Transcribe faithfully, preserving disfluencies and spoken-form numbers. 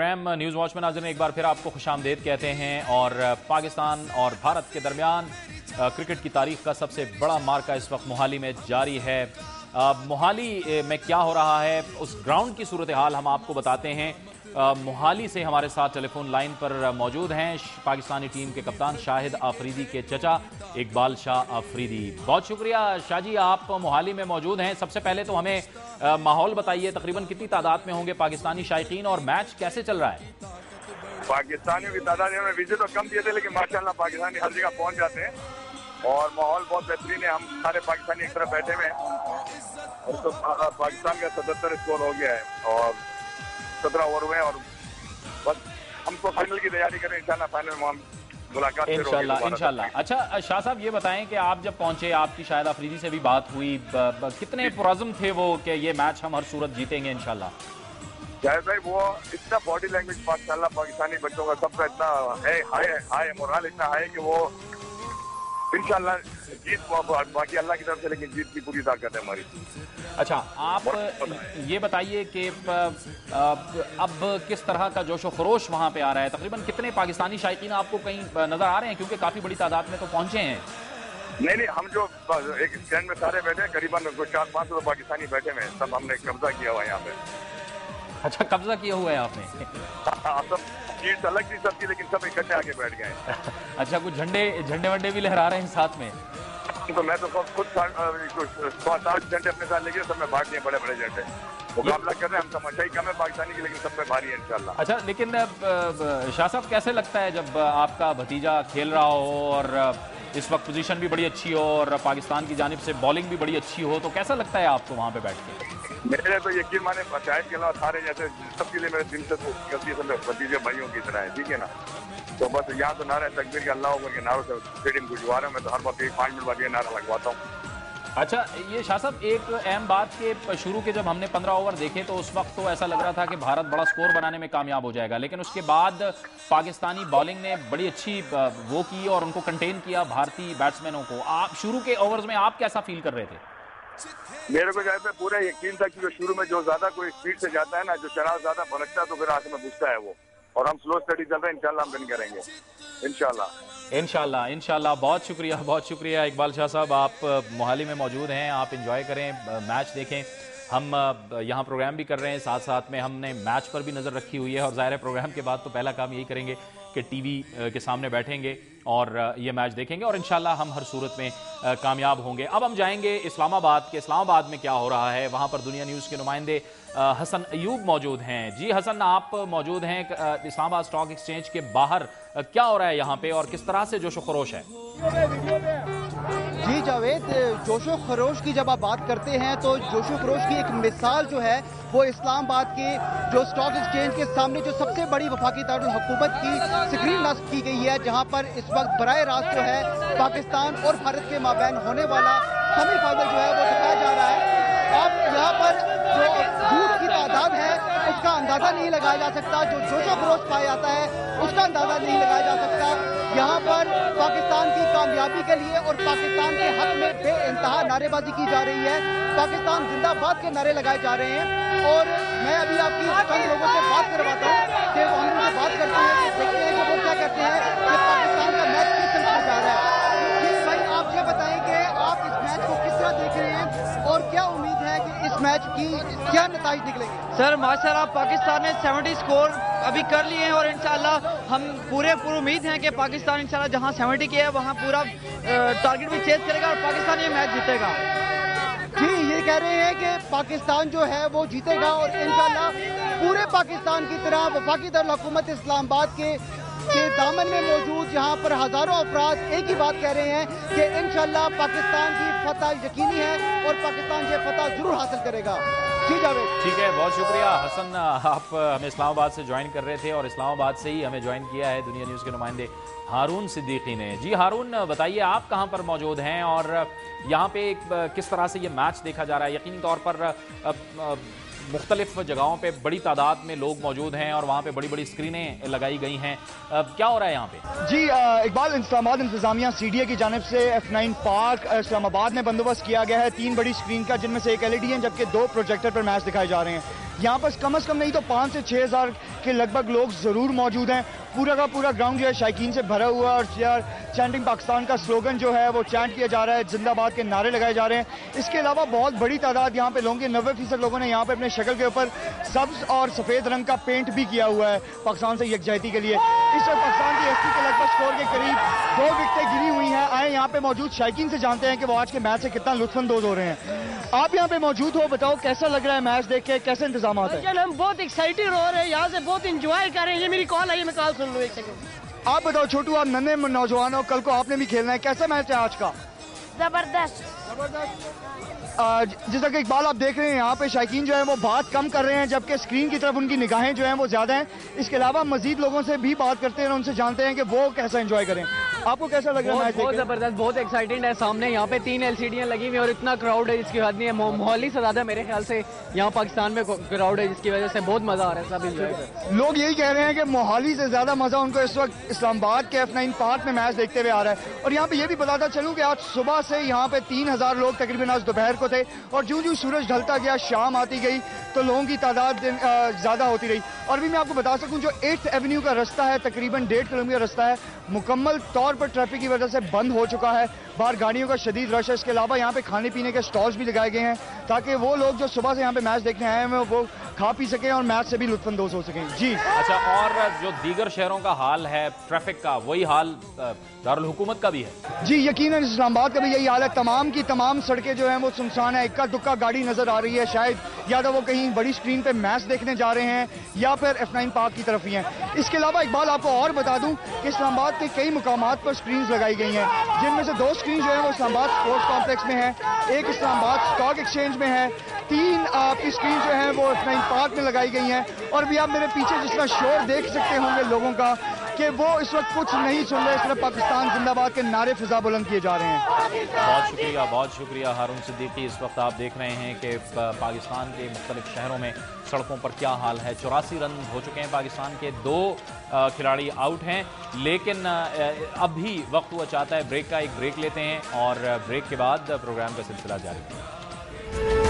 Programme news watch में नाज़रीन एक बार फिर आपको खुशामदीद कहते हैं। और पाकिस्तान और भारत के दरमियान क्रिकेट की तारीख का सबसे बड़ा मार्का इस वक्त मोहाली में जारी है। मोहाली में क्या हो रहा है उस ग्राउंड की सूरत हाल हम आपको बताते हैं। मोहाली से हमारे साथ टेलीफोन लाइन पर मौजूद हैं पाकिस्तानी टीम के कप्तान शाहिद आफरीदी के चचा इकबाल शाह आफरीदी। बहुत शुक्रिया शाह जी, आप मोहाली में मौजूद हैं। सबसे पहले तो हमें आ, माहौल बताइए, तकरीबन कितनी तादाद में होंगे पाकिस्तानी शायकीन और मैच कैसे चल रहा है? पाकिस्तानियों की तादाद में विजिट तो कम दिए थे, लेकिन माशाल्लाह पाकिस्तानी हर जगह पहुंच जाते हैं और माहौल बहुत बेहतरीन है। हम सारे पाकिस्तानी एक तरफ बैठे हुए हैं और तो पाकिस्तान का सतहत्तर स्कोर हो गया है और सत्रह ओवर हुए और बस हमको फाइनल की तैयारी करें। इंशाल्लाह फाइनल में हम मुलाकात इंशाल्लाह इंशाल्लाह। अच्छा शाह साहब, ये बताएं कि आप जब पहुंचे, आपकी शायद आफरीदी से भी बात हुई, ब, ब, कितने पुरज़्म थे वो कि ये मैच हम हर सूरत जीतेंगे इंशाल्लाह? शायद भाई वो इतना बॉडी लैंग्वेज माशाल्लाह पाकिस्तानी बच्चों का सबका इतना है, हाई हाई मोरल इतना हाई कि वो इंशाल्लाह जीत बाकी अल्लाह की तरफ से, लेकिन जीत की पूरी ताकत है हमारी। अच्छा, आप ये बताइए कि अब किस तरह का जोशो खरोश वहाँ पे आ रहा है? तकरीबन कितने पाकिस्तानी शायकीन आपको कहीं नजर आ रहे हैं, क्योंकि काफी बड़ी तादाद में तो पहुंचे हैं? नहीं नहीं, हम जो एक स्टैंड में सारे बैठे हैं, करीबन चार पाँच सौ पाकिस्तानी बैठे हुए हैं, सब हमने कब्जा किया हुआ है यहाँ पे। अच्छा, कब्जा किया हुआ है आपने? सब सीट अलग थी सबकी, लेकिन सब इकट्ठे आके बैठ गए। अच्छा, कुछ झंडे झंडे वंडे भी लहरा रहे हैं साथ में? तो मैं तो खुद सात झंडे अपने साथ लेके सब में भाग दिए, बड़े बड़े झंडे मुकाबला कर रहे हैं। हम तमाशा ही कम है पाकिस्तानी की, लेकिन सब में भारी है इंशाल्लाह। अच्छा, लेकिन शाह साहब कैसे लगता है जब आपका भतीजा खेल रहा हो और इस वक्त पोजीशन भी बड़ी अच्छी हो और पाकिस्तान की जानिब से बॉलिंग भी बड़ी अच्छी हो, तो कैसा लगता है आपको वहाँ पे बैठ के? मेरे तो यकीन माने शायद के अलावा सारे जैसे सबके लिए मेरे दिल से तो गलती है, भतीजे भाइयों की तरह है, ठीक है ना। तो बस यहाँ तो नारा तकबीर के अल्लाह के नारों से स्टेडियम गुजवा रहा हूँ। मैं तो हर वक्त एक पाँच मिनट बाद ये नारा लगवाता हूँ। अच्छा, ये शाह साहब एक अहम बात के शुरू के जब हमने पंद्रह ओवर देखे तो उस वक्त तो ऐसा लग रहा था कि भारत बड़ा स्कोर बनाने में कामयाब हो जाएगा, लेकिन उसके बाद पाकिस्तानी बॉलिंग ने बड़ी अच्छी वो की और उनको कंटेन किया भारतीय बैट्समैनों को। आप शुरू के ओवर्स में आप कैसा फील कर रहे थे? मेरे को जैसे पूरा यकीन था कि शुरू में जो ज्यादा कोई स्पीड से जाता है ना, जो शराब ज्यादा भड़कता है तो फिर आखिर में घुसता है वो, और हम स्लो स्टडी चल रहे हैं। इंशाल्लाह हम विन करेंगे इंशाल्लाह इंशाल्लाह इंशाल्लाह। बहुत शुक्रिया बहुत शुक्रिया इकबाल शाह साहब, आप मोहाली में मौजूद हैं, आप इंजॉय करें, मैच देखें। हम यहाँ प्रोग्राम भी कर रहे हैं, साथ साथ में हमने मैच पर भी नज़र रखी हुई है और ज़ाहिर है प्रोग्राम के बाद तो पहला काम यही करेंगे कि टीवी के सामने बैठेंगे और ये मैच देखेंगे और इंशाल्लाह हम हर सूरत में कामयाब होंगे। अब हम जाएंगे इस्लामाबाद के। इस्लामाबाद में क्या हो रहा है वहाँ पर दुनिया न्यूज़ के नुमाइंदे हसन अयूब मौजूद हैं। जी हसन, आप मौजूद हैं इस्लामाबाद स्टॉक एक्सचेंज के बाहर। क्या हो रहा है यहाँ पे और किस तरह से जोशो खरोश है? जी जावेद, जोशो खरोश की जब आप बात करते हैं तो जोशो खरोश की एक मिसाल जो है वो इस्लामाबाद के जो स्टॉक एक्सचेंज के सामने जो सबसे बड़ी वफाकी दारुल हुकूमत की स्क्रीन नस्ब की गई है, जहां पर इस वक्त बराह रास्त जो है पाकिस्तान और भारत के माबैन होने वाला सेमीफाइनल जो है वो दिखाया जा रहा है। अब यहाँ पर जो दूध की तादाद है उसका अंदाजा नहीं लगाया जा सकता, जो जोशो खरोश पाया जाता है उसका अंदाजा नहीं लगाया जा सकता। यहाँ पर पाकिस्तान की कामयाबी के लिए और पाकिस्तान के हक में बेइंतहा नारेबाजी की जा रही है, पाकिस्तान जिंदाबाद के नारे लगाए जा रहे हैं। और मैं अभी आपकी चंद लोगों से बात करवाता हूँ कि वो हमसे बात करते हैं, देखते हैं कि वो क्या कहते हैं कि पाकिस्तान का मैच किस तरह से जा रहा है। जी भाई, आप ये बताएं कि आप इस मैच को किस तरह देख रहे हैं और क्या उम्मीद है कि इस मैच की क्या नतीजे निकलेंगे? सर माशाल्लाह पाकिस्तान ने सत्तर स्कोर अभी कर लिए हैं और इंशाल्लाह हम पूरे पूरी उम्मीद है कि पाकिस्तान इंशाल्लाह जहां सत्तर किया है वहां पूरा टारगेट भी चेज करेगा और पाकिस्तान ये मैच जीतेगा। जी, ये कह रहे हैं कि पाकिस्तान जो है वो जीतेगा और इंशाल्लाह पूरे पाकिस्तान की तरह वफाकी दारुल हुकूमत इस्लामाबाद के के दामन में मौजूद यहाँ पर हजारों अफराद एक ही बात कह रहे हैं कि इंशाल्लाह पाकिस्तान की फतह यकीनी है और पाकिस्तान ये फतह जरूर हासिल करेगा। जी जावेद, ठीक है, बहुत शुक्रिया हसन, आप हमें इस्लामाबाद से ज्वाइन कर रहे थे और इस्लामाबाद से ही हमें ज्वाइन किया है दुनिया न्यूज़ के नुमाइंदे हारून सिद्दीकी ने। जी हारून, बताइए आप कहाँ पर मौजूद हैं और यहाँ पे किस तरह से ये मैच देखा जा रहा है? यकीनी तौर पर मुख्तलिफ जगहों पे बड़ी तादाद में लोग मौजूद हैं और वहाँ पे बड़ी बड़ी स्क्रीनें लगाई गई हैं। क्या हो रहा है यहाँ पे? जी इकबाल, इस्लामाबाद इंतजामिया सी डी ए की जानिब से एफ नाइन पार्क इस्लामाबाद में बंदोबस्त किया गया है तीन बड़ी स्क्रीन का, जिनमें से एक एल ई डी है जबकि दो प्रोजेक्टर पर मैच दिखाए जा रहे हैं। यहाँ पर कम अज़ कम नहीं तो पाँच से छः हज़ार के लगभग लोग ज़रूर मौजूद हैं। पूरा का पूरा ग्राउंड जो है शायकीन से भरा हुआ है और यार चैंटिंग पाकिस्तान का स्लोगन जो है वो चैंट किया जा रहा है, जिंदाबाद के नारे लगाए जा रहे हैं। इसके अलावा बहुत बड़ी तादाद यहाँ पे लोगों के नब्बे फीसद लोगों ने यहाँ पे अपने शक्ल के ऊपर सब्ज और सफ़ेद रंग का पेंट भी किया हुआ है पाकिस्तान से यकजहती के लिए। इस वक्त पाकिस्तान की एस के लगभग स्कोर के करीब दो विकेटें गिरी हुई हैं। आए यहाँ पे मौजूद शायकीन से जानते हैं कि वो आज के मैच से कितना लुत्फानंदोज हो रहे हैं। आप यहाँ पे मौजूद हो, बताओ कैसा लग रहा है मैच देख के, कैसे इंतजाम है? हम बहुत एक्साइटेड हो रहे हैं, यहाँ से बहुत इंजॉय कर रहे हैं। ये मेरी कॉल आई है, मैं कॉल सुन लूँ एक सेकंड। आप बताओ छोटू, आप नन्हे नौजवान हो, कल को आपने भी खेलना है, कैसा मैच है आज का? जबरदस्त जबरदस्त। जैसा कि इकबाल आप देख रहे हैं यहाँ पे शायकीन जो है वो बात कम कर रहे हैं जबकि स्क्रीन की तरफ उनकी निगाहें जो हैं वो ज्यादा हैं। इसके अलावा मजीद लोगों से भी बात करते हैं, उनसे जानते हैं कि वो कैसा एंजॉय करें। आपको कैसा लग रहा है? बहुत जबरदस्त, बहुत एक्साइटेड है। सामने यहाँ पे तीन एलसीडियां लगी हुई और इतना क्राउड है जिसकी हद नहीं है। मोहाली से ज्यादा मेरे ख्याल से यहाँ पाकिस्तान में क्राउड है, जिसकी वजह से बहुत मजा आ रहा है। सब एंजॉय कर रहे हैं। लोग यही कह रहे हैं कि मोहाली से ज्यादा मजा उनको इस वक्त इस्लामाबाद के एफ नाइन पार्क में मैच देखते हुए आ रहा है। और यहाँ पे ये भी बताता चलूँ कि आज सुबह से यहाँ पे तीन हजार लोग तकरीबन आज दोपहर को थे और जो जो सूरज ढलता गया, शाम आती गई तो लोगों की तादाद ज्यादा होती रही। और भी मैं आपको बता सकूं जो एट्थ एवेन्यू का रास्ता है तकरीबन डेढ़ किलोमीटर रास्ता है, मुकम्मल तौर पर ट्रैफिक की वजह से बंद हो चुका है। बाहर गाड़ियों का शदीद रश है। इसके अलावा यहाँ पे खाने पीने के स्टॉल्स भी लगाए गए हैं ताकि वो लोग जो सुबह से यहाँ पे मैच देखने आए हैं वो खा पी सकें और मैच से भी लुत्फानंदोज हो सकें। जी अच्छा, और जो दीगर शहरों का हाल है ट्रैफिक का, वही हाल दारुल हुकूमत का भी है? जी यकीनन इस्लामाबाद का भी यही हाल है। तमाम की तमाम सड़कें जो हैं वो सुनसान है, इक्का दुक्का गाड़ी नजर आ रही है। शायद या तो वो कहीं बड़ी स्क्रीन पे मैच देखने जा रहे हैं या फिर एफ नाइन पार्क की तरफ ही हैं। इसके अलावा इकबाल आपको और बता दूं कि इस्लामाबाद के कई मुकामात पर स्क्रीन लगाई गई हैं, जिनमें से दो स्क्रीन जो है वो इस्लामाबाद स्पोर्ट्स कॉम्प्लेक्स में है, एक इस्लामाबाद स्टॉक एक्सचेंज में है, तीन आपकी स्क्रीन जो है वो एफ नाइन पार्क में लगाई गई हैं। और भी आप मेरे पीछे जिस तरह शोर देख सकते होंगे लोगों का कि वो इस वक्त कुछ नहीं सुन रहे, सिर्फ पाकिस्तान जिंदाबाद के नारे फिजा बुलंद किए जा रहे हैं। बहुत शुक्रिया, बहुत शुक्रिया हारून सिद्दीकी। इस वक्त आप देख रहे हैं कि पाकिस्तान के मुख्तलिफ शहरों में सड़कों पर क्या हाल है। चौरासी रन हो चुके हैं पाकिस्तान के, दो खिलाड़ी आउट हैं, लेकिन अभी वक्त हुआ चाहता है ब्रेक का। एक ब्रेक लेते हैं और ब्रेक के बाद प्रोग्राम का सिलसिला जारी है।